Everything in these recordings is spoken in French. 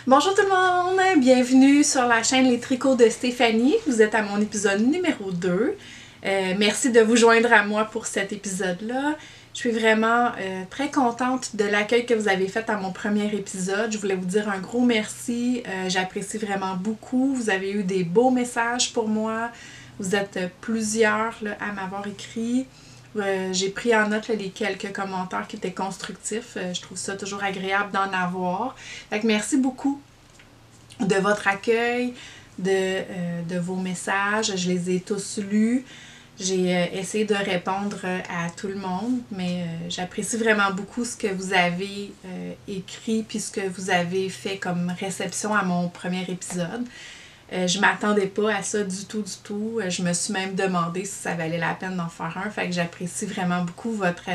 Bonjour tout le monde, bienvenue sur la chaîne Les Tricots de Stéphanie. Vous êtes à mon épisode numéro 2. Merci de vous joindre à moi pour cet épisode-là. Je suis vraiment très contente de l'accueil que vous avez fait à mon premier épisode. Je voulais vous dire un gros merci. J'apprécie vraiment beaucoup. Vous avez eu des beaux messages pour moi. Vous êtes plusieurs là, à m'avoir écrit. J'ai pris en note là, les quelques commentaires qui étaient constructifs. Je trouve ça toujours agréable d'en avoir. Fait que merci beaucoup de votre accueil, de vos messages. Je les ai tous lus. J'ai essayé de répondre à tout le monde, mais j'apprécie vraiment beaucoup ce que vous avez écrit puis ce que vous avez fait comme réception à mon premier épisode. Je m'attendais pas à ça du tout. Je me suis même demandé si ça valait la peine d'en faire un. Fait que j'apprécie vraiment beaucoup votre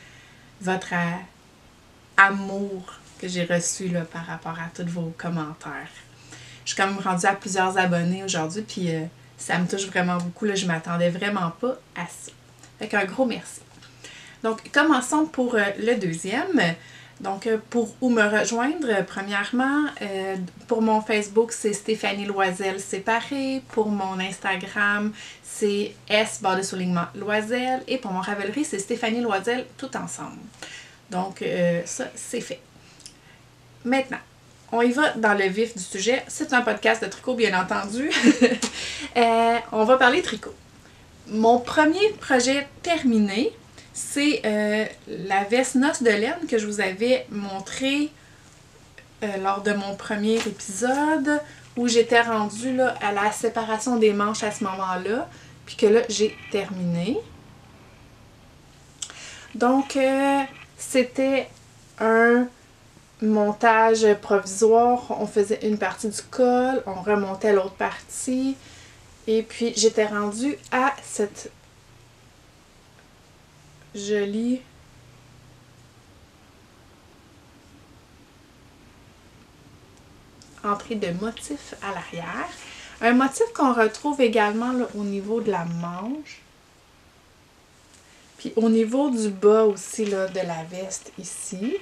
amour que j'ai reçu là, par rapport à tous vos commentaires. Je suis quand même rendue à plusieurs abonnés aujourd'hui, puis ça me touche vraiment beaucoup. Là, je m'attendais vraiment pas à ça. Fait qu'un gros merci. Donc, commençons pour le deuxième. Donc, pour où me rejoindre, premièrement, pour mon Facebook, c'est Stéphanie Loisel séparé. Pour mon Instagram, c'est S_Loisel. Et pour mon Ravelry, c'est Stéphanie Loisel tout ensemble. Donc, ça, c'est fait. Maintenant, on y va dans le vif du sujet. C'est un podcast de tricot, bien entendu. On va parler tricot. Mon premier projet terminé, c'est la veste noce de laine que je vous avais montré lors de mon premier épisode où j'étais rendue là, à la séparation des manches à ce moment-là, puis que là, j'ai terminé. Donc, c'était un montage provisoire. On faisait une partie du col, on remontait l'autre partie, et puis j'étais rendue à cette jolie entrée de motif à l'arrière. Un motif qu'on retrouve également là, au niveau de la manche. Puis au niveau du bas aussi là, de la veste ici.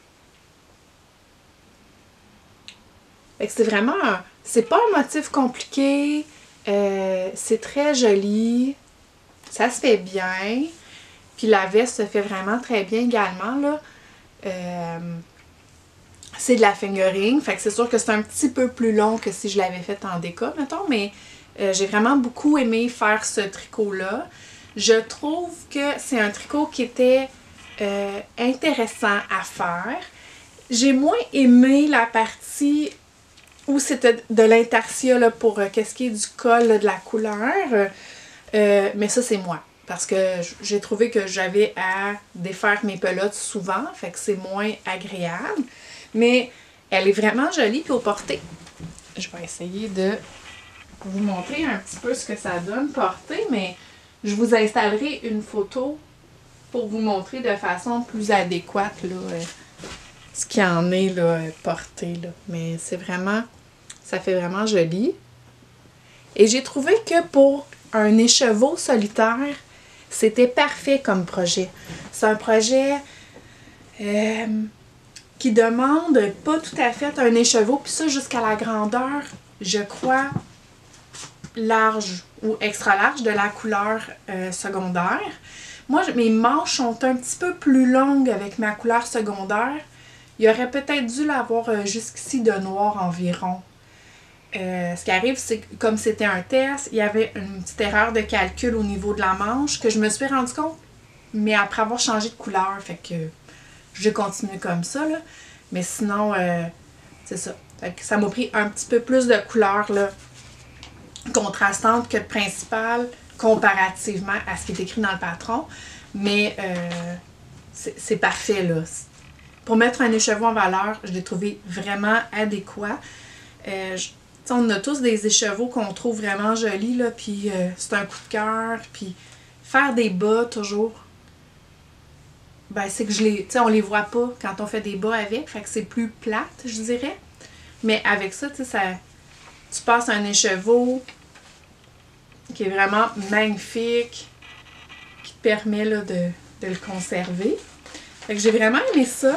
Fait que c'est vraiment c'est pas un motif compliqué. C'est très joli. Ça se fait bien. Puis la veste se fait vraiment très bien également, là. C'est de la fingering, fait que c'est sûr que c'est un petit peu plus long que si je l'avais fait en déca, mettons, mais j'ai vraiment beaucoup aimé faire ce tricot-là. Je trouve que c'est un tricot qui était intéressant à faire. J'ai moins aimé la partie où c'était de l'intarsia là, pour qu'est-ce qui est du col, là, de la couleur, mais ça c'est moi. Parce que j'ai trouvé que j'avais à défaire mes pelotes souvent, fait que c'est moins agréable. Mais elle est vraiment jolie puis au porté. Je vais essayer de vous montrer un petit peu ce que ça donne porté, mais je vous installerai une photo pour vous montrer de façon plus adéquate là, ce qu'il en est là, porté. Là. Mais c'est vraiment, ça fait vraiment joli. Et j'ai trouvé que pour un écheveau solitaire, c'était parfait comme projet. C'est un projet qui demande pas tout à fait un écheveau, puis ça jusqu'à la grandeur, je crois, large ou extra large de la couleur secondaire. Moi, mes manches sont un petit peu plus longues avec ma couleur secondaire. Il aurait peut-être dû l'avoir jusqu'ici de noir environ. Ce qui arrive, c'est que comme c'était un test, il y avait une petite erreur de calcul au niveau de la manche que je me suis rendu compte, mais après avoir changé de couleur, fait que j'ai continué comme ça, là. Mais sinon, c'est ça. Fait que ça m'a pris un petit peu plus de couleur, là, contrastante que de principale, comparativement à ce qui est écrit dans le patron. Mais c'est parfait, là. Pour mettre un écheveau en valeur, je l'ai trouvé vraiment adéquat. On a tous des écheveaux qu'on trouve vraiment jolis, là, puis c'est un coup de cœur, puis faire des bas toujours, ben c'est que on les voit pas quand on fait des bas avec, fait que c'est plus plate, je dirais. Mais avec ça, tu passes un écheveau qui est vraiment magnifique, qui te permet là, de le conserver. Fait que j'ai vraiment aimé ça.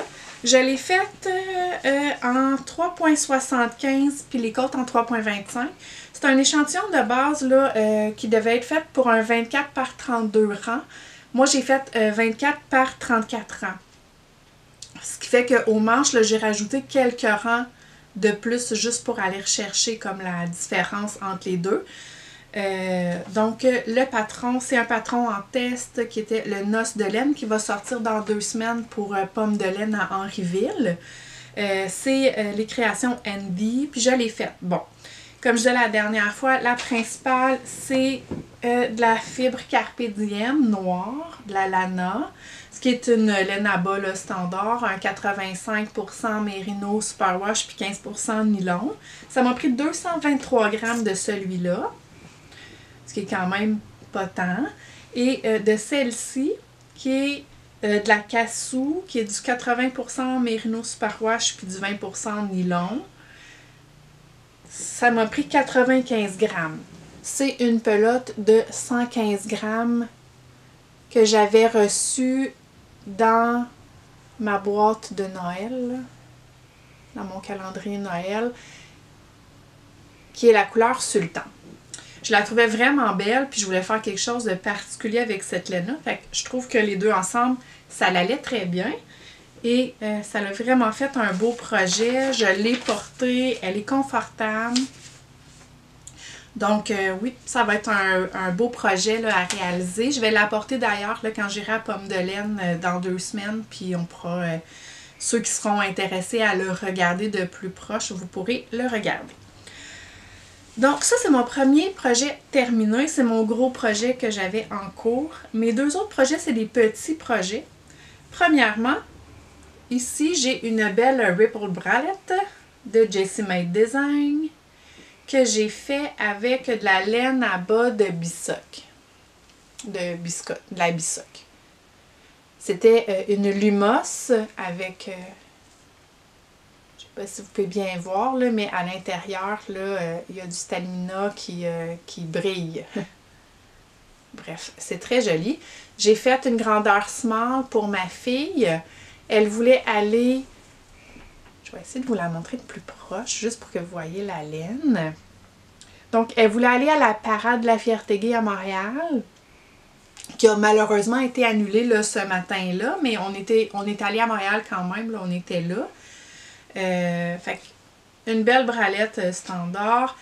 Je l'ai faite en 3.75 puis les côtes en 3.25. C'est un échantillon de base là, qui devait être fait pour un 24 par 32 rangs. Moi, j'ai fait 24 par 34 rangs. Ce qui fait qu'aux manches, j'ai rajouté quelques rangs de plus juste pour aller rechercher comme la différence entre les deux. Donc, le patron, c'est un patron en test qui était le Noce de laine qui va sortir dans 2 semaines pour Pomme de laine à Henryville. C'est les créations Andy, puis je l'ai faite. Bon, comme je disais la dernière fois, la principale, c'est de la fibre Carpe Diem noire, de la Lana, ce qui est une laine à bas là, standard, un 85% mérino superwash puis 15% nylon. Ça m'a pris 223 grammes de celui-là, ce qui est quand même pas tant. Et de celle-ci, qui est de la Cassou, qui est du 80% mérino superwash puis du 20% nylon. Ça m'a pris 95 grammes. C'est une pelote de 115 grammes que j'avais reçue dans ma boîte de Noël, dans mon calendrier Noël, qui est la couleur Sultan. Je la trouvais vraiment belle, puis je voulais faire quelque chose de particulier avec cette laine-là. Fait que je trouve que les deux ensemble, ça l'allait très bien. Et ça l'a vraiment fait un beau projet. Je l'ai portée, elle est confortable. Donc oui, ça va être un beau projet là, à réaliser. Je vais l'apporter d'ailleurs quand j'irai à Pomme de laine dans 2 semaines. Puis on pourra, ceux qui seront intéressés à le regarder de plus proche, vous pourrez le regarder. Donc ça, c'est mon premier projet terminé. C'est mon gros projet que j'avais en cours. Mes 2 autres projets, c'est des petits projets. Premièrement, ici, j'ai une belle Ripple bralette de Jessie Made Design que j'ai fait avec de la laine à bas de bissoc. De la bissoc. C'était une Lumos avec... je ne sais pas si vous pouvez bien voir, là, mais à l'intérieur, il y a du stamina qui brille. Bref, c'est très joli. J'ai fait une grandeur small pour ma fille. Elle voulait aller... Je vais essayer de vous la montrer de plus proche, juste pour que vous voyez la laine. Donc, elle voulait aller à la parade de la Fierté Gay à Montréal, qui a malheureusement été annulée là, ce matin-là, mais on est allé à Montréal quand même, là, on était là. Fait une belle bralette standard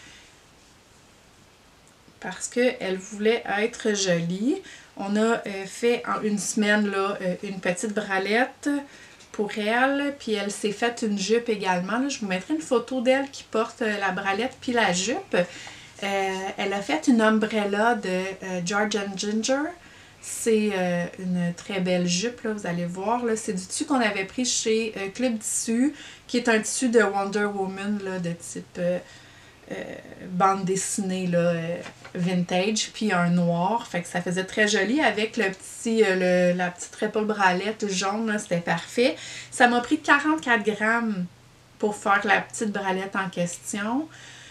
parce qu'elle voulait être jolie. On a fait en une semaine là, une petite bralette pour elle, puis elle s'est faite une jupe également. Là, je vous mettrai une photo d'elle qui porte la bralette puis la jupe. Elle a fait une ombrella de George & Ginger. C'est une très belle jupe, là, vous allez voir. C'est du tissu qu'on avait pris chez Club Tissu, qui est un tissu de Wonder Woman là, de type bande dessinée là, vintage, puis un noir. Fait que ça faisait très joli avec le petit, la petite Ripple bralette jaune, c'était parfait. Ça m'a pris 44 grammes pour faire la petite bralette en question.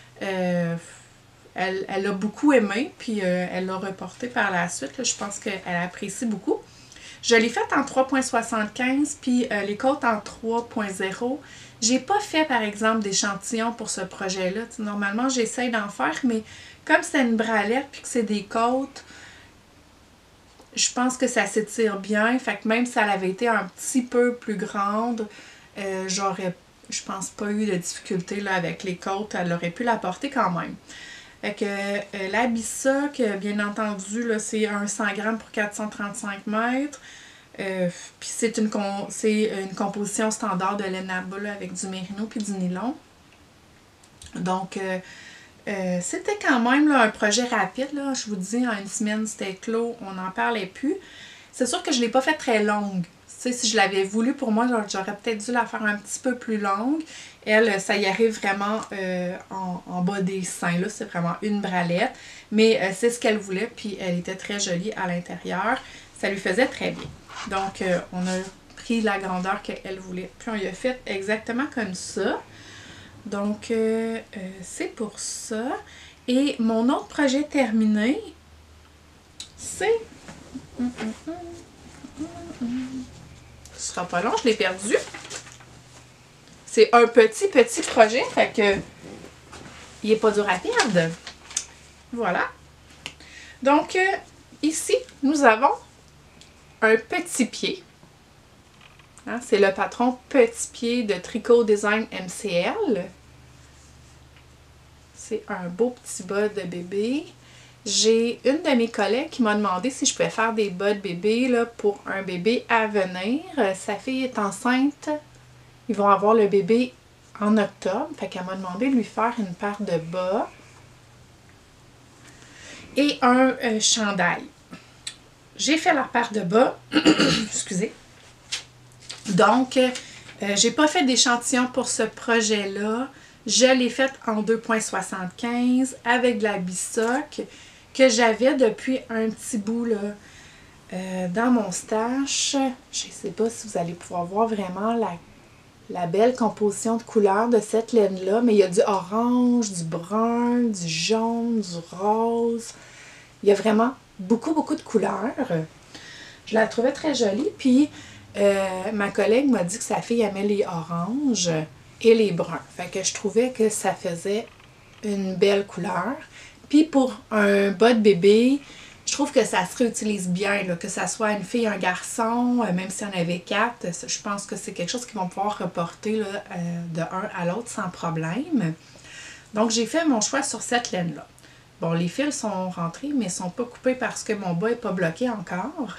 Elle a beaucoup aimé, puis elle l'a reporté par la suite. Là, je pense qu'elle apprécie beaucoup. Je l'ai faite en 3.75, puis les côtes en 3.0. J'ai pas fait, par exemple, d'échantillons pour ce projet-là. Normalement, j'essaye d'en faire, mais comme c'est une bralette, puis que c'est des côtes, je pense que ça s'étire bien. Fait que même si elle avait été un petit peu plus grande, j'aurais, je pense, pas eu de difficulté là, avec les côtes. Elle aurait pu la porter quand même. Fait que la bissoc, bien entendu, c'est un 100 grammes pour 435 mètres. Puis c'est une composition standard de laine à bas avec du mérino puis du nylon. Donc, c'était quand même là, un projet rapide. Là. Je vous dis, en une semaine, c'était clos, on n'en parlait plus. C'est sûr que je ne l'ai pas fait très longue. Tu sais, si je l'avais voulu pour moi, j'aurais peut-être dû la faire un petit peu plus longue. Elle, ça y arrive vraiment en bas des seins. Là, c'est vraiment une bralette. Mais c'est ce qu'elle voulait, puis elle était très jolie à l'intérieur. Ça lui faisait très bien. Donc, on a pris la grandeur qu'elle voulait. Puis on y a fait exactement comme ça. Donc, c'est pour ça. Et mon autre projet terminé, c'est... Ce sera pas long, je l'ai perdu. c'est un petit projet, fait que il n'est pas dur à perdre. Voilà. Donc, ici, nous avons un petit pied. Hein, c'est le patron Petit Pied de Tricot Design MCL. C'est un beau petit bas de bébé. J'ai une de mes collègues qui m'a demandé si je pouvais faire des bas de bébé là, pour un bébé à venir. Sa fille est enceinte. Ils vont avoir le bébé en octobre. Fait qu'elle m'a demandé de lui faire une paire de bas et un chandail. J'ai fait la paire de bas. Excusez. Donc, j'ai pas fait d'échantillon pour ce projet-là. Je l'ai fait en 2,75 avec de la bisoc que j'avais depuis un petit bout là, dans mon stash. Je ne sais pas si vous allez pouvoir voir vraiment la belle composition de couleurs de cette laine-là, mais il y a du orange, du brun, du jaune, du rose. Il y a vraiment beaucoup de couleurs. Je la trouvais très jolie. Puis, ma collègue m'a dit que sa fille aimait les oranges et les bruns. Fait que je trouvais que ça faisait une belle couleur. Puis pour un bas de bébé, je trouve que ça se réutilise bien, là, que ça soit une fille, un garçon, même s'il y en avait 4, je pense que c'est quelque chose qu'ils vont pouvoir reporter là, de un à l'autre sans problème. Donc j'ai fait mon choix sur cette laine-là. Bon, les fils sont rentrés, mais ils ne sont pas coupés parce que mon bas n'est pas bloqué encore.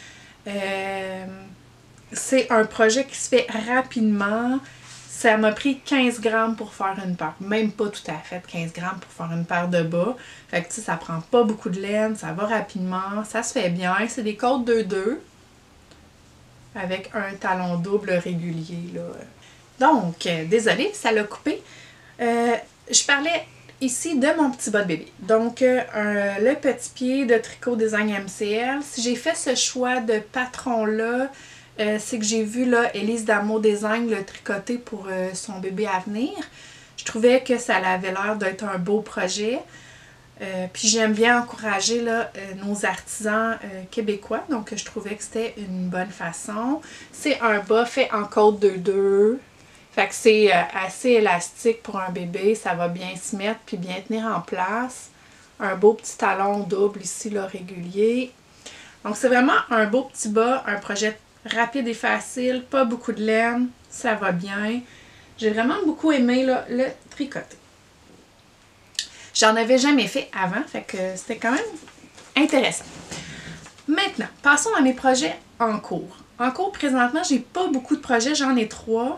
C'est un projet qui se fait rapidement. Ça m'a pris 15 grammes pour faire une paire. Même pas tout à fait 15 grammes pour faire une paire de bas. Fait que tu sais, ça prend pas beaucoup de laine, ça va rapidement, ça se fait bien. C'est des côtes 2-2 avec un talon double régulier, là. Donc, désolée, ça l'a coupé. Je parlais ici de mon petit bas de bébé. Donc, le petit pied de Tricot Design MCL. Si j'ai fait ce choix de patron-là, c'est que j'ai vu là Élise d'Amour Design le tricoter pour son bébé à venir. Je trouvais que ça avait l'air d'être un beau projet. Puis j'aime bien encourager là, nos artisans québécois. Donc je trouvais que c'était une bonne façon. C'est un bas fait en côte 2-2. Fait que c'est assez élastique pour un bébé. Ça va bien se mettre puis bien tenir en place. Un beau petit talon double ici là, régulier. Donc c'est vraiment un beau petit bas, un projet rapide et facile, pas beaucoup de laine, ça va bien. J'ai vraiment beaucoup aimé là, le tricoter. J'en avais jamais fait avant, fait que c'était quand même intéressant. Maintenant, passons à mes projets en cours. En cours, présentement, j'ai pas beaucoup de projets, j'en ai 3.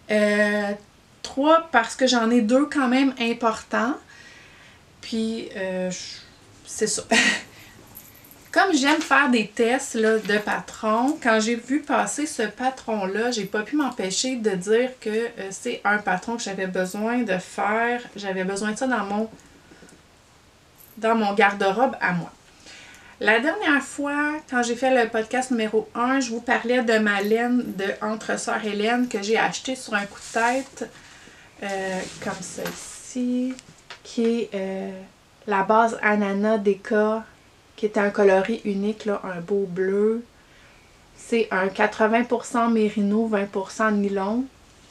3 parce que j'en ai 2 quand même importants. Puis, c'est ça. Comme j'aime faire des tests là, de patron, quand j'ai vu passer ce patron-là, j'ai pas pu m'empêcher de dire que c'est un patron que j'avais besoin de faire. J'avais besoin de ça dans mon garde-robe à moi. La dernière fois, quand j'ai fait le podcast numéro 1, je vous parlais de ma laine de Entre Sœurs Hélène que j'ai achetée sur un coup de tête, comme celle-ci, qui est la base Ananas Déca, qui est un coloris unique, là, un beau bleu. C'est un 80% mérino, 20% nylon.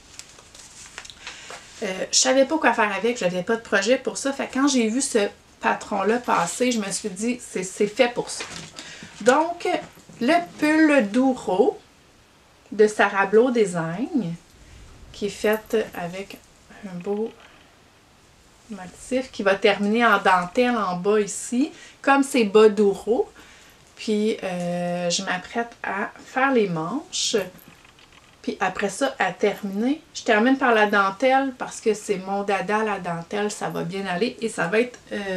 Je savais pas quoi faire avec, j'avais pas de projet pour ça. Fait que quand j'ai vu ce patron-là passer, je me suis dit, c'est fait pour ça. Donc, le pull Douro de Sarah Blow Design, qui est fait avec un beau motif qui va terminer en dentelle en bas ici, comme c'est bas Douro. Puis je m'apprête à faire les manches. Puis après ça, à terminer, je termine par la dentelle parce que c'est mon dada, la dentelle, ça va bien aller et ça va être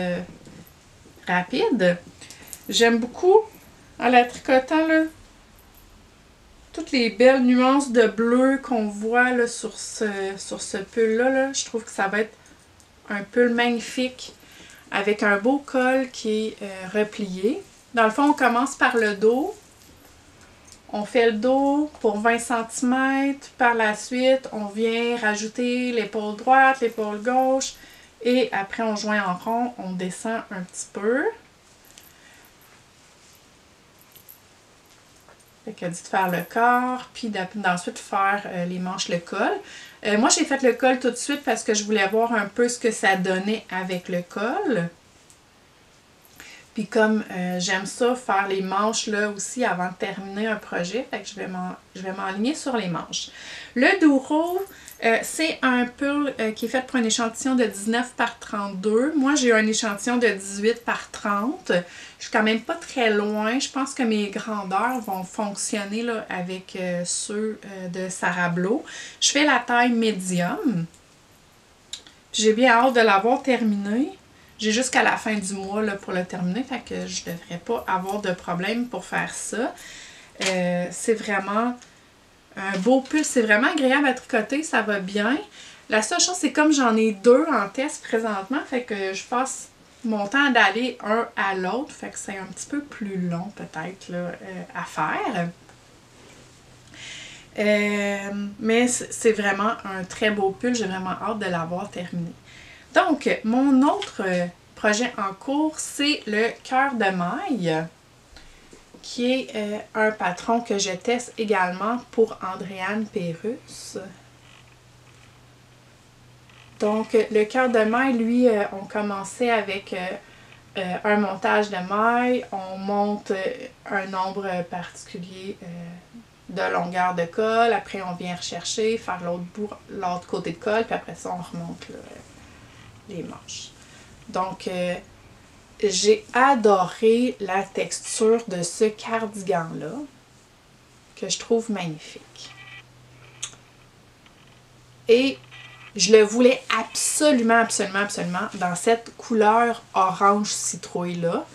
rapide. J'aime beaucoup, en la tricotant, là, toutes les belles nuances de bleu qu'on voit là, sur ce pull-là. Là. Je trouve que ça va être un pull magnifique avec un beau col qui est replié. Dans le fond, on commence par le dos. On fait le dos pour 20 cm. Par la suite, on vient rajouter l'épaule droite, l'épaule gauche. Et après, on joint en rond, on descend un petit peu. Fait qu'elle dit de faire le corps, puis d'ensuite faire les manches, le col. Moi, j'ai fait le col tout de suite parce que je voulais voir un peu ce que ça donnait avec le col. Puis comme j'aime ça, faire les manches là aussi avant de terminer un projet, fait que je vais m'enligner sur les manches. Le Duro, c'est un pull qui est fait pour un échantillon de 19 par 32. Moi, j'ai eu un échantillon de 18 par 30. Je suis quand même pas très loin. Je pense que mes grandeurs vont fonctionner là, avec ceux de Sarah Blo. Je fais la taille médium. J'ai bien hâte de l'avoir terminé. J'ai jusqu'à la fin du mois là, pour le terminer, fait que je devrais pas avoir de problème pour faire ça. C'est vraiment un beau pull, c'est vraiment agréable à tricoter, ça va bien. La seule chose, c'est comme j'en ai deux en test présentement, fait que je passe mon temps d'aller un à l'autre, fait que c'est un petit peu plus long peut-être à faire. Mais c'est vraiment un très beau pull, j'ai vraiment hâte de l'avoir terminé. Donc, mon autre projet en cours, c'est le cœur de maille, qui est un patron que je teste également pour Andréane Pérusse. Donc, le cœur de maille, lui, on commençait avec un montage de maille, on monte un nombre particulier de longueur de colle, après on vient rechercher, faire l'autre côté de colle, puis après ça, on remonte là, les manches. Donc, j'ai adoré la texture de ce cardigan-là, que je trouve magnifique. Et je le voulais absolument, absolument, absolument dans cette couleur orange citrouille-là.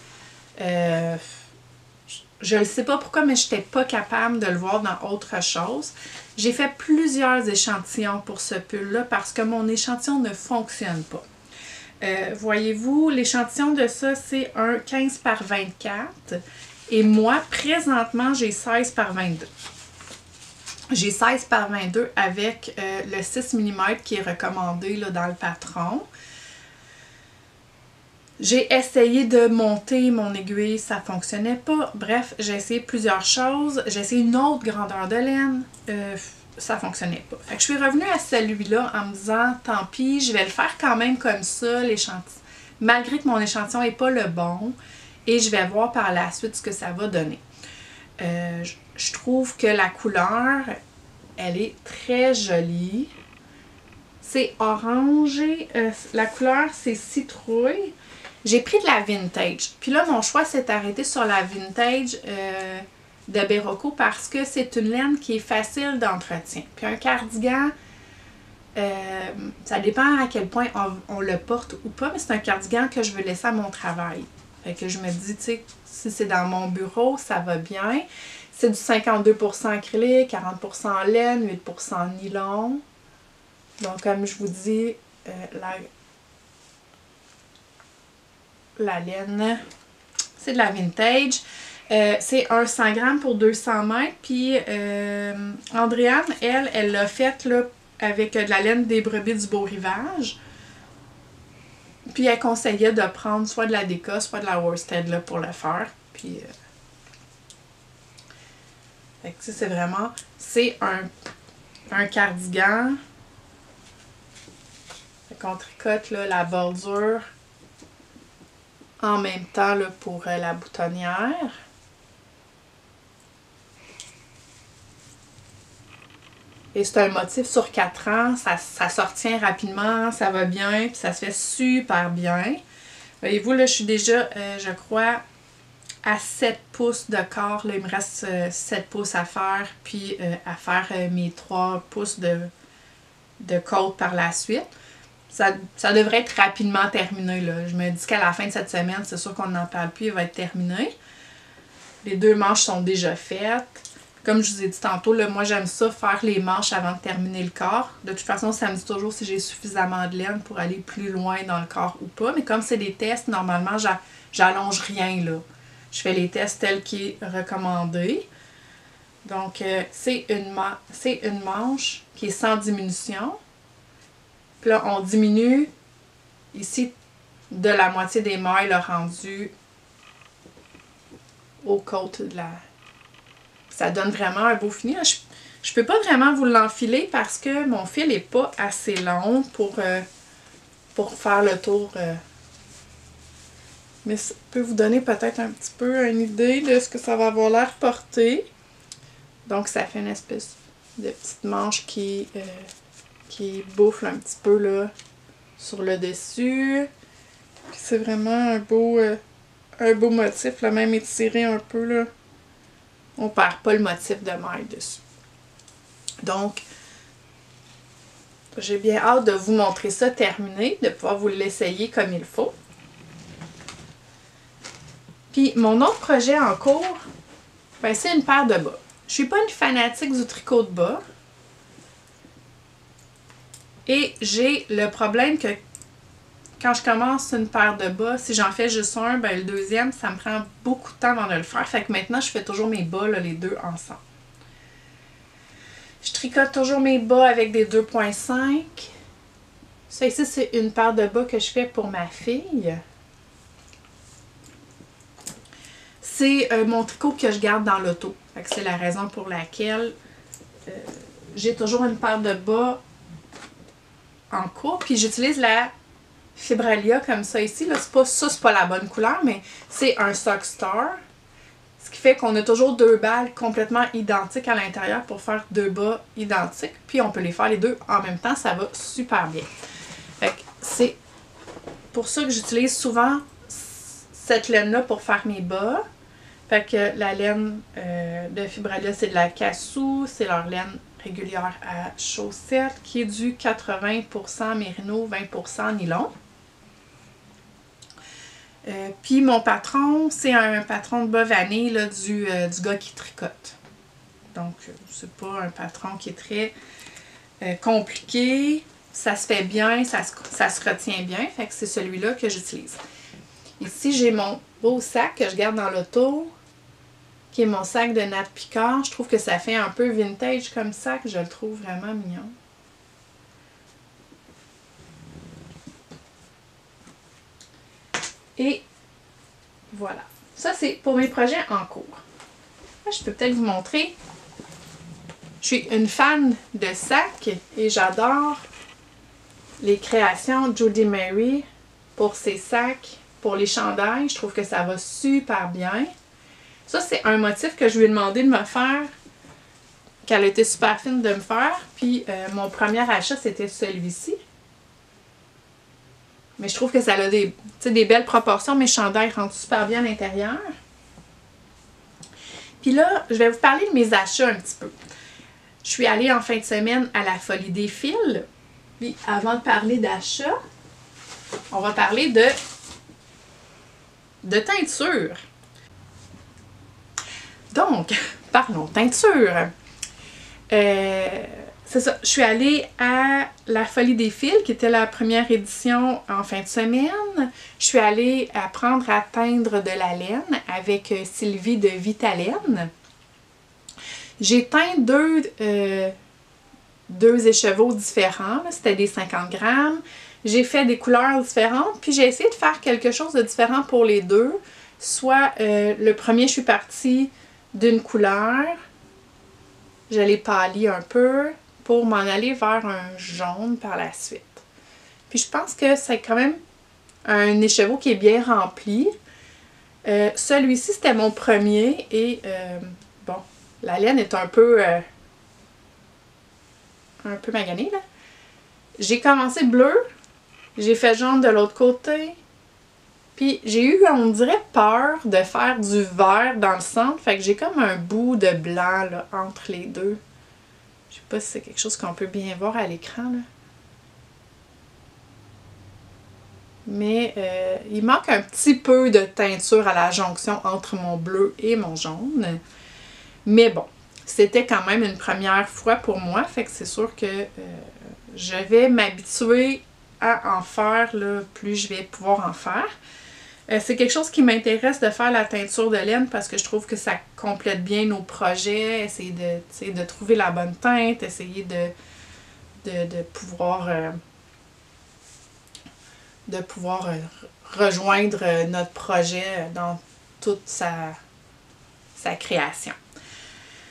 Je ne sais pas pourquoi, mais je n'étais pas capable de le voir dans autre chose. J'ai fait plusieurs échantillons pour ce pull-là parce que mon échantillon ne fonctionne pas. Voyez-vous, l'échantillon de ça, c'est un 15 par 24. Et moi, présentement, j'ai 16 par 22. J'ai 16 par 22 avec le 6 mm qui est recommandé là, dans le patron. J'ai essayé de monter mon aiguille, ça ne fonctionnait pas. Bref, j'ai essayé plusieurs choses. J'ai essayé une autre grandeur de laine. Ça fonctionnait pas. Fait que je suis revenue à celui-là en me disant, tant pis, je vais le faire quand même comme ça, l'échantillon. Malgré que mon échantillon n'est pas le bon. Et je vais voir par la suite ce que ça va donner. Je trouve que la couleur, elle est très jolie. C'est orangé. La couleur, c'est citrouille. J'ai pris de la vintage. Puis là, mon choix s'est arrêté sur la vintage de Berroco parce que c'est une laine qui est facile d'entretien. Puis un cardigan, ça dépend à quel point on le porte ou pas, mais c'est un cardigan que je veux laisser à mon travail. Fait que je me dis, tu sais, si c'est dans mon bureau, ça va bien. C'est du 52% acrylique, 40% laine, 8% nylon. Donc, comme je vous dis, la laine, c'est de la vintage. C'est un 100 grammes pour 200 mètres. Puis Andréane, elle l'a faite là, avec de la laine des brebis du Beau Rivage. Puis elle conseillait de prendre soit de la Deka, soit de la worsted là, pour le faire. Puis fait que c'est vraiment, c'est un cardigan. Fait qu'on tricote là, la bordure en même temps là, pour la boutonnière. Et c'est un motif sur 4 ans, ça se retient rapidement, ça va bien, puis ça se fait super bien. Voyez-vous, là, je suis déjà, je crois, à 7 pouces de corps. Là, il me reste 7 pouces à faire, puis à faire mes 3 pouces de côte par la suite. Ça devrait être rapidement terminé. Là. Je me dis qu'à la fin de cette semaine, c'est sûr qu'on n'en parle plus, il va être terminé. Les 2 manches sont déjà faites. Comme je vous ai dit tantôt, là, moi j'aime ça faire les manches avant de terminer le corps. De toute façon, ça me dit toujours si j'ai suffisamment de laine pour aller plus loin dans le corps ou pas. Mais comme c'est des tests, normalement, j'allonge rien. Là. Je fais les tests tels qu'il est recommandé. Donc, c'est une manche qui est sans diminution. Puis là, on diminue ici de la moitié des mailles là, rendu aux côtes de Ça donne vraiment un beau fini. Je peux pas vraiment vous l'enfiler parce que mon fil n'est pas assez long pour faire le tour. Mais ça peut vous donner peut-être un petit peu une idée de ce que ça va avoir l'air porté. Donc ça fait une espèce de petite manche qui bouffe un petit peu là, sur le dessus. C'est vraiment un beau motif, là, même étiré un peu. Là. On perd pas le motif de maille dessus. Donc, j'ai bien hâte de vous montrer ça terminé, de pouvoir vous l'essayer comme il faut. Puis, mon autre projet en cours, ben, c'est une paire de bas. Je suis pas une fanatique du tricot de bas. Et j'ai le problème que quand je commence une paire de bas, si j'en fais juste un, ben le deuxième, ça me prend beaucoup de temps avant de le faire. Fait que maintenant, je fais toujours mes bas, là, les deux ensemble. Je tricote toujours mes bas avec des 2.5. Ça ici, c'est une paire de bas que je fais pour ma fille. C'est mon tricot que je garde dans l'auto. C'est la raison pour laquelle j'ai toujours une paire de bas en cours. Puis j'utilise la Fibralia comme ça ici. Là, c'est pas la bonne couleur, mais c'est un Sock Star. Ce qui fait qu'on a toujours deux balles complètement identiques à l'intérieur pour faire deux bas identiques. Puis on peut les faire les deux en même temps. Ça va super bien. C'est pour ça que j'utilise souvent cette laine-là pour faire mes bas. Fait que la laine de Fibralia, c'est de la Cassou. C'est leur laine régulière à chaussettes qui est du 80% mérino, 20% nylon. Puis mon patron, c'est un patron de bas vanille là, du gars qui tricote. Donc, c'est pas un patron qui est très compliqué. Ça se fait bien, ça se retient bien. Fait que c'est celui-là que j'utilise. Ici, j'ai mon beau sac que je garde dans l'auto, qui est mon sac de Nat Picard. Je trouve que ça fait un peu vintage comme sac. Je le trouve vraiment mignon. Et voilà. Ça, c'est pour mes projets en cours. Là, je peux peut-être vous montrer. Je suis une fan de sacs et j'adore les créations Judy Mary pour ses sacs, pour les chandails. Je trouve que ça va super bien. Ça, c'est un motif que je lui ai demandé de me faire, qu'elle a été super fine de me faire. Puis, mon premier achat, c'était celui-ci. Mais je trouve que ça a des belles proportions. Mes chandails rentrent super bien à l'intérieur. Puis là, je vais vous parler de mes achats un petit peu. Je suis allée en fin de semaine à la Folie des Fils. Puis, avant de parler d'achat, on va parler de teinture. Donc, parlons teinture. C'est ça, je suis allée à la Folie des Fils, qui était la première édition en fin de semaine. Je suis allée apprendre à teindre de la laine avec Sylvie de Vitalaine. J'ai teint deux écheveaux différents, c'était des 50 grammes. J'ai fait des couleurs différentes, puis j'ai essayé de faire quelque chose de différent pour les deux. Soit, le premier, je suis partie d'une couleur, je l'ai pâli un peu pour m'en aller vers un jaune par la suite. Puis je pense que c'est quand même un écheveau qui est bien rempli. Celui-ci, c'était mon premier et bon, la laine est un peu maganée là. J'ai commencé bleu, j'ai fait jaune de l'autre côté. Puis j'ai eu, on dirait, peur de faire du vert dans le centre. Fait que j'ai comme un bout de blanc là, entre les deux. Je sais pas si c'est quelque chose qu'on peut bien voir à l'écran. Là. Mais il manque un petit peu de teinture à la jonction entre mon bleu et mon jaune. Mais bon, c'était quand même une première fois pour moi. Fait que c'est sûr que je vais m'habituer à en faire, là, plus je vais pouvoir en faire. C'est quelque chose qui m'intéresse de faire la teinture de laine parce que je trouve que ça complète bien nos projets, essayer de trouver la bonne teinte, essayer de pouvoir rejoindre notre projet dans toute sa création.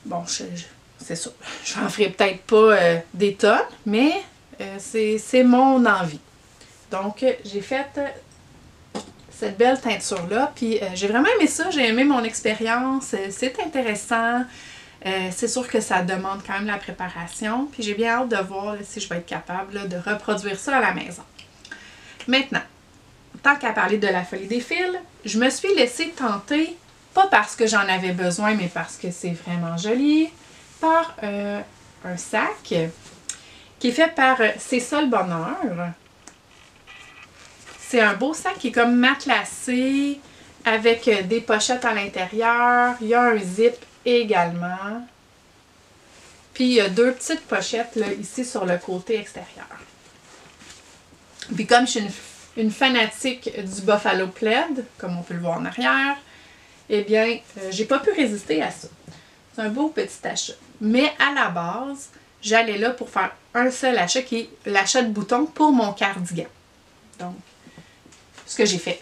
Bon, c'est sûr, je n'en ferai peut-être pas des tonnes, mais c'est mon envie. Donc, j'ai fait cette belle teinture-là, puis j'ai vraiment aimé ça, j'ai aimé mon expérience, c'est intéressant. C'est sûr que ça demande quand même la préparation, puis j'ai bien hâte de voir là, si je vais être capable là, de reproduire ça à la maison. Maintenant, tant qu'à parler de la folie des fils, je me suis laissée tenter, pas parce que j'en avais besoin, mais parce que c'est vraiment joli, par un sac qui est fait par C'est ça le bonheur. C'est un beau sac qui est comme matelassé, avec des pochettes à l'intérieur. Il y a un zip également. Puis il y a deux petites pochettes là, ici sur le côté extérieur. Puis comme je suis une fanatique du Buffalo Plaid, comme on peut le voir en arrière, eh bien, j'ai pas pu résister à ça. C'est un beau petit achat. Mais à la base, j'allais là pour faire un seul achat qui est l'achat de boutons pour mon cardigan. Donc, ce que j'ai fait.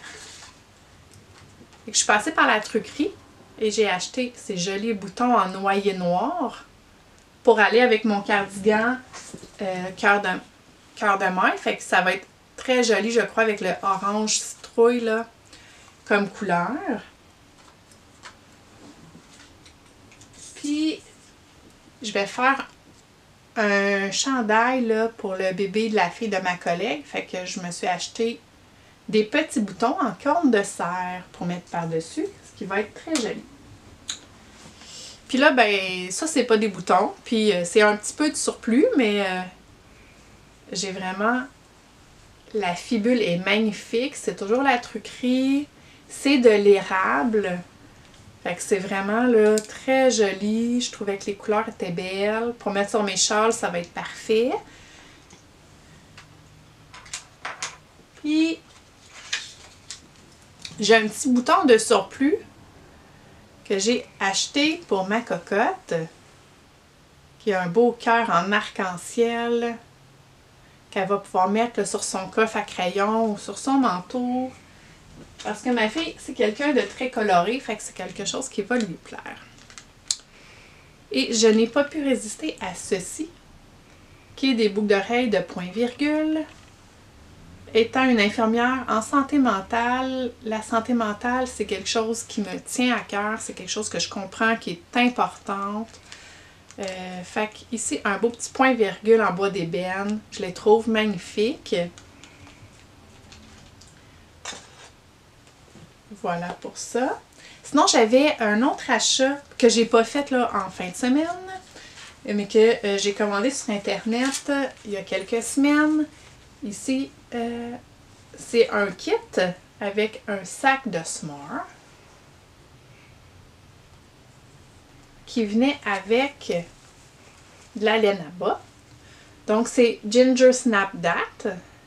Je suis passée par la truquerie et j'ai acheté ces jolis boutons en noyer noir pour aller avec mon cardigan cœur de maille. Fait que ça va être très joli, je crois, avec le orange citrouille là, comme couleur. Puis, je vais faire un chandail là, pour le bébé de la fille de ma collègue. Fait que je me suis acheté des petits boutons en corne de serre pour mettre par-dessus, ce qui va être très joli. Puis là, ben, ça, c'est pas des boutons. Puis c'est un petit peu de surplus, mais j'ai vraiment... La fibule est magnifique. C'est toujours la truquerie. C'est de l'érable. Fait que c'est vraiment là, très joli. Je trouvais que les couleurs étaient belles. Pour mettre sur mes châles, ça va être parfait. Puis, j'ai un petit bouton de surplus que j'ai acheté pour ma cocotte, qui a un beau cœur en arc-en-ciel, qu'elle va pouvoir mettre là, sur son coffre à crayon ou sur son manteau. Parce que ma fille, c'est quelqu'un de très coloré, fait que c'est quelque chose qui va lui plaire. Et je n'ai pas pu résister à ceci, qui est des boucles d'oreilles de point-virgule. Étant une infirmière en santé mentale, la santé mentale, c'est quelque chose qui me tient à cœur, c'est quelque chose que je comprends qui est importante. Fait qu'ici, un beau petit point-virgule en bois d'ébène, je les trouve magnifiques. Voilà pour ça. Sinon, j'avais un autre achat que j'ai pas fait là, en fin de semaine, mais que j'ai commandé sur Internet il y a quelques semaines. Ici, c'est un kit avec un sac de s'more qui venait avec de la laine à bas. Donc, c'est Ginger Snap That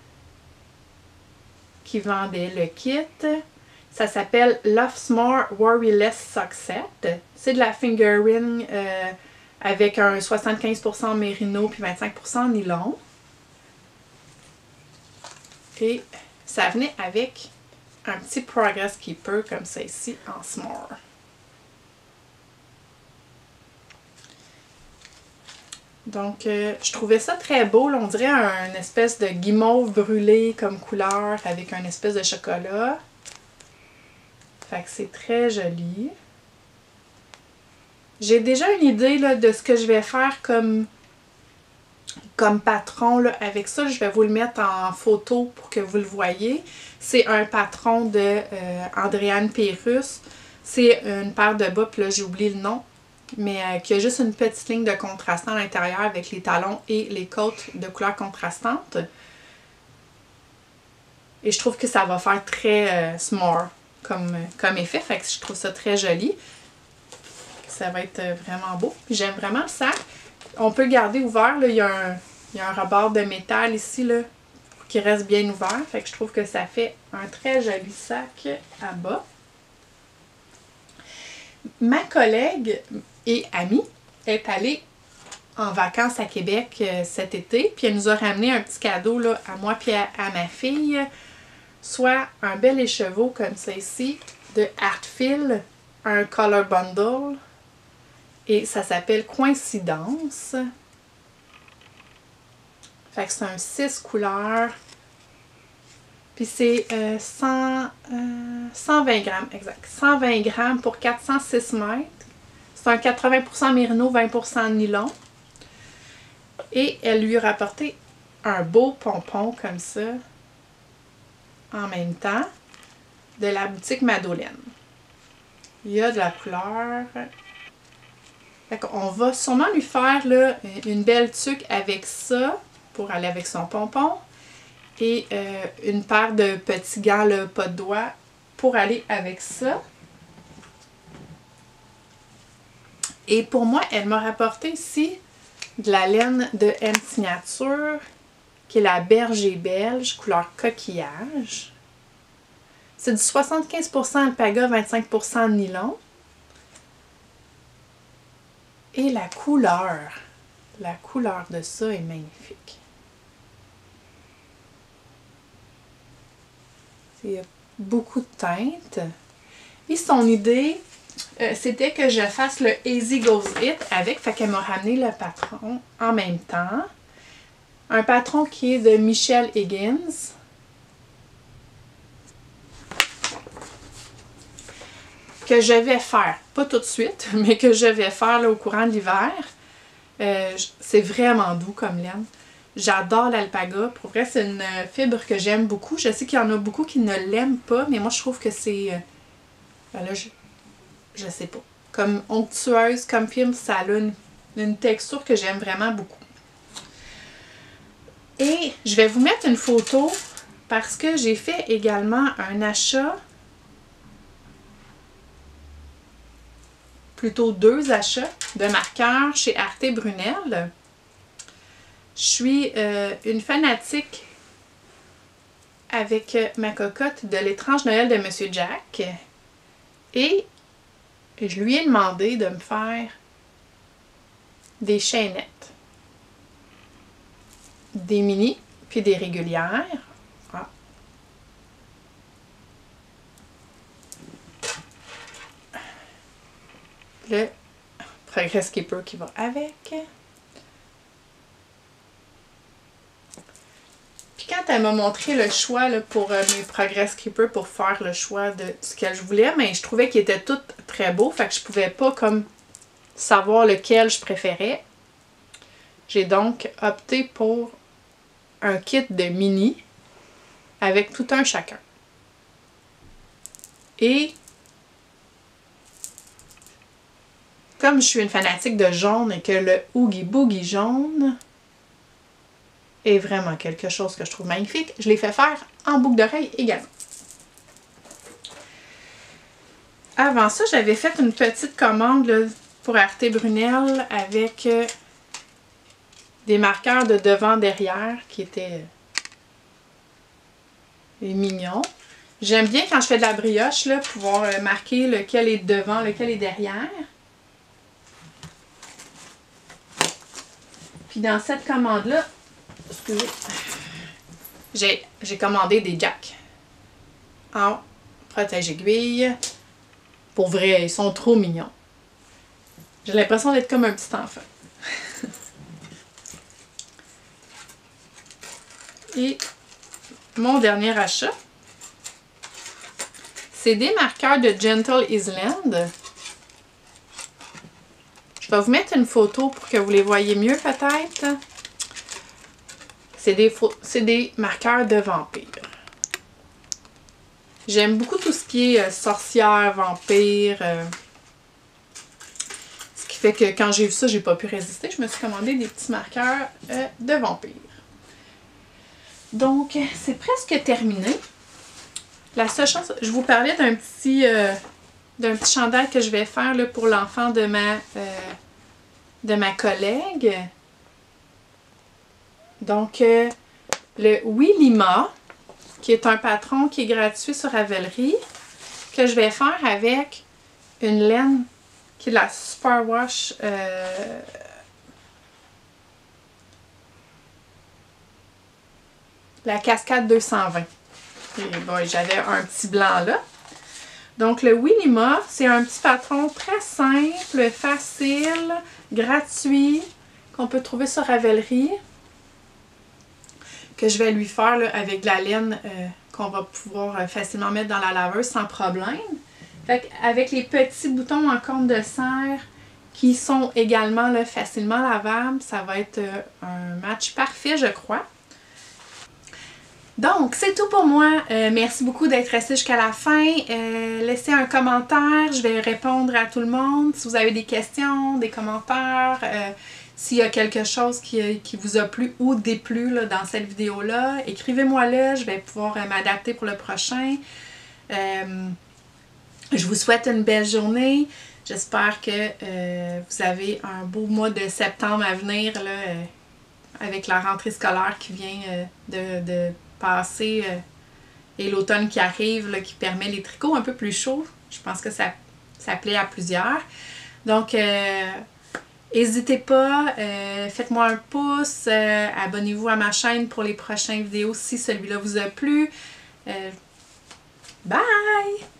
qui vendait le kit. Ça s'appelle Love s'more Worryless Sock Set. C'est de la fingering avec un 75% mérino puis 25% nylon. Et ça venait avec un petit Progress Keeper comme ça ici en s'more. Donc, je trouvais ça très beau. Là, on dirait un espèce de guimauve brûlé comme couleur avec un espèce de chocolat. Fait que c'est très joli. J'ai déjà une idée là, de ce que je vais faire comme patron là. Avec ça, je vais vous le mettre en photo pour que vous le voyez. C'est un patron de Andréane Pérusse. C'est une paire de bas, puis là j'ai oublié le nom, mais qui a juste une petite ligne de contrastant à l'intérieur avec les talons et les côtes de couleur contrastante. Et je trouve que ça va faire très s'more comme effet, fait que je trouve ça très joli. Ça va être vraiment beau. J'aime vraiment le sac. On peut le garder ouvert, là. Il y a un rebord de métal ici, là, pour qu'il reste bien ouvert. Fait que je trouve que ça fait un très joli sac à bas. Ma collègue et amie est allée en vacances à Québec cet été, puis elle nous a ramené un petit cadeau là, à moi puis à ma fille, soit un bel écheveau comme ça ici, de Artfil, un color bundle, Et ça s'appelle Coïncidence. Fait que c'est un 6 couleurs. Puis c'est 120 grammes, exact. 120 grammes pour 406 mètres. C'est un 80% mérino, 20% nylon. Et elle lui a rapporté un beau pompon comme ça, en même temps, de la boutique Madeleine. Il y a de la couleur. Fait qu'on va sûrement lui faire là, une belle tuque avec ça, pour aller avec son pompon. Et une paire de petits gants, là, pas de doigts, pour aller avec ça. Et pour moi, elle m'a rapporté ici de la laine de M Signature, qui est la berger belge, couleur coquillage. C'est du 75% alpaga, 25% nylon. Et la couleur de ça est magnifique. Il y a beaucoup de teintes. Et son idée, c'était que je fasse le Easy Goes It avec. Fait qu'elle m'a ramené le patron en même temps. Un patron qui est de Michelle Higgins. Que je vais faire, pas tout de suite, mais que je vais faire là, au courant de l'hiver. C'est vraiment doux comme laine. J'adore l'alpaga. Pour vrai, c'est une fibre que j'aime beaucoup. Je sais qu'il y en a beaucoup qui ne l'aiment pas, mais moi, je trouve que c'est... ben là, je sais pas. Comme onctueuse, comme fibre, ça a une texture que j'aime vraiment beaucoup. Et je vais vous mettre une photo parce que j'ai fait également un achat, plutôt 2 achats de marqueurs chez Arte Brunel. Je suis une fanatique avec ma cocotte de l'étrange Noël de Monsieur Jack. Et je lui ai demandé de me faire des chaînettes. Des mini, puis des régulières. Ah. Le Progress Keeper qui va avec. Puis quand elle m'a montré le choix là, pour mes Progress Keeper pour faire le choix de ce que je voulais, mais je trouvais qu'ils étaient tous très beaux, fait que je pouvais pas comme savoir lequel je préférais. J'ai donc opté pour un kit de mini avec tout un chacun. Et comme je suis une fanatique de jaune et que le Oogie Boogie jaune est vraiment quelque chose que je trouve magnifique, je l'ai fait faire en boucle d'oreille également. Avant ça, j'avais fait une petite commande là, pour Arte Brunel avec des marqueurs de devant-derrière qui étaient mignons. J'aime bien quand je fais de la brioche, là, pouvoir marquer lequel est devant, lequel est derrière. Puis dans cette commande-là, excusez, j'ai commandé des jacks en protège-aiguille. Pour vrai, ils sont trop mignons. J'ai l'impression d'être comme un petit enfant. Et mon dernier achat, c'est des marqueurs de Gentle Island. Je vais vous mettre une photo pour que vous les voyez mieux peut-être. C'est des marqueurs de vampire. J'aime beaucoup tout ce qui est sorcière, vampire. Ce qui fait que quand j'ai vu ça, j'ai pas pu résister. Je me suis commandé des petits marqueurs de vampire. Donc, c'est presque terminé. La seule chose, je vous parlais d'un petit chandail que je vais faire là, pour l'enfant de ma collègue. Donc, le Willima, qui est un patron qui est gratuit sur Ravelry, que je vais faire avec une laine qui est de la Superwash la Cascade 220. Et bon, j'avais un petit blanc là. Donc le Willima, c'est un petit patron très simple, facile, gratuit, qu'on peut trouver sur Ravelry, que je vais lui faire là, avec de la laine qu'on va pouvoir facilement mettre dans la laveuse sans problème. Fait avec les petits boutons en corne de serre qui sont également là, facilement lavables, ça va être un match parfait, je crois. Donc, c'est tout pour moi. Merci beaucoup d'être resté jusqu'à la fin. Laissez un commentaire, je vais répondre à tout le monde. Si vous avez des questions, des commentaires, s'il y a quelque chose qui vous a plu ou déplu là, dans cette vidéo-là, écrivez-moi-le, je vais pouvoir m'adapter pour le prochain. Je vous souhaite une belle journée. J'espère que vous avez un beau mois de septembre à venir là, avec la rentrée scolaire qui vient de passer et l'automne qui arrive, là, qui permet les tricots un peu plus chauds. Je pense que ça plaît à plusieurs. Donc, n'hésitez pas, faites-moi un pouce, abonnez-vous à ma chaîne pour les prochaines vidéos si celui-là vous a plu. Bye!